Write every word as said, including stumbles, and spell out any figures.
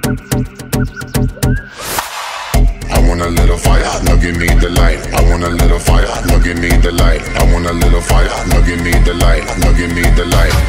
I want a little fire, now give me the light. I want a little fire, now give me the light. I want a little fire, now give me the light. Now give me the light.